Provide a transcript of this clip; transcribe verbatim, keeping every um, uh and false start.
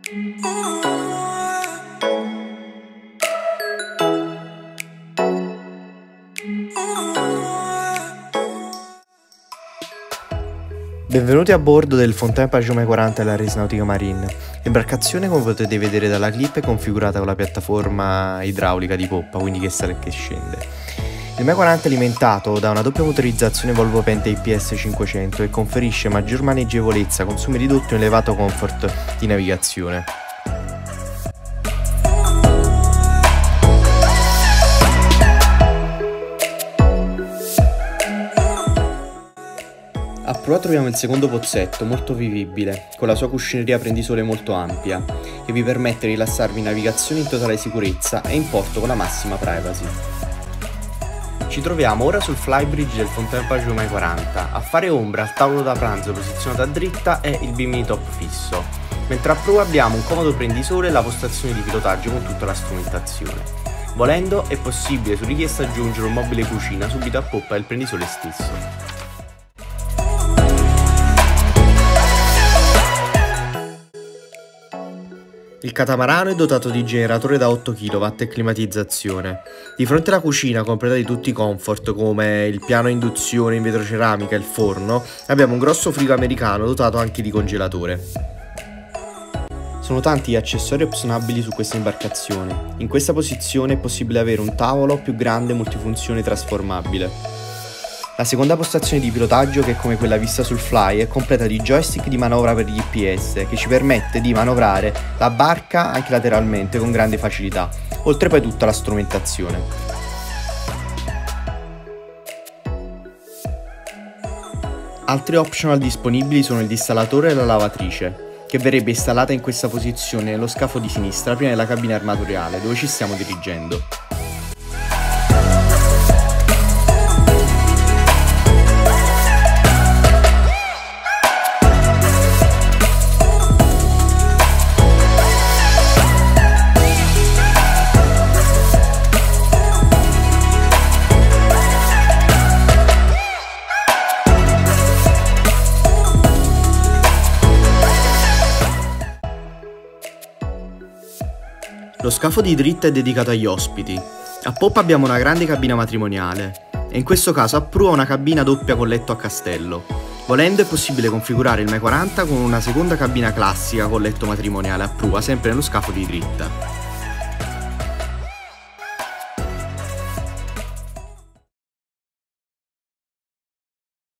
Benvenuti a bordo del Fontana Pajot quaranta della Race Nautica Marine. L'imbarcazione, come potete vedere dalla clip, è configurata con la piattaforma idraulica di poppa, quindi che sale e che scende. Il M quaranta è alimentato da una doppia motorizzazione Volvo Penta I P S cinquecento che conferisce maggior maneggevolezza, consumi ridotti e un elevato comfort di navigazione. A prua troviamo il secondo pozzetto, molto vivibile, con la sua cuscineria prendisole molto ampia, che vi permette di rilassarvi in navigazione in totale sicurezza e in porto con la massima privacy. Ci troviamo ora sul flybridge del Fontana Pajot quaranta, a fare ombra al tavolo da pranzo posizionato a dritta e il bimini top fisso, mentre a prua abbiamo un comodo prendisole e la postazione di pilotaggio con tutta la strumentazione. Volendo è possibile su richiesta aggiungere un mobile cucina subito a poppa del prendisole stesso. Il catamarano è dotato di generatore da otto chilowatt e climatizzazione. Di fronte alla cucina, completa di tutti i comfort come il piano a induzione in vetroceramica e il forno, abbiamo un grosso frigo americano dotato anche di congelatore. Sono tanti gli accessori opzionabili su questa imbarcazione. In questa posizione è possibile avere un tavolo più grande multifunzione trasformabile. La seconda postazione di pilotaggio, che è come quella vista sul Fly, è completa di joystick di manovra per gli I P S, che ci permette di manovrare la barca anche lateralmente con grande facilità, oltre poi tutta la strumentazione. Altri optional disponibili sono il dissalatore e la lavatrice, che verrebbe installata in questa posizione nello scafo di sinistra prima della cabina armatoriale, dove ci stiamo dirigendo. Lo scafo di dritta è dedicato agli ospiti. A poppa abbiamo una grande cabina matrimoniale e in questo caso a prua una cabina doppia con letto a castello. Volendo è possibile configurare il M quaranta con una seconda cabina classica con letto matrimoniale a prua, sempre nello scafo di dritta.